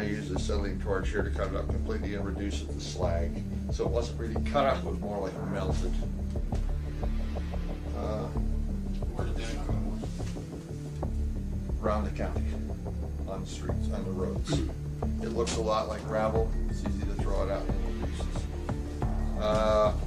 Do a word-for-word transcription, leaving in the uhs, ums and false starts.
I used a acetylene torch here to cut it up completely and reduce it to slag. So it wasn't really cut up, it was more like melted. Uh, Where did that go? around the county, on the streets, on the roads. It looks a lot like gravel. It's easy to throw it out in little pieces. Uh,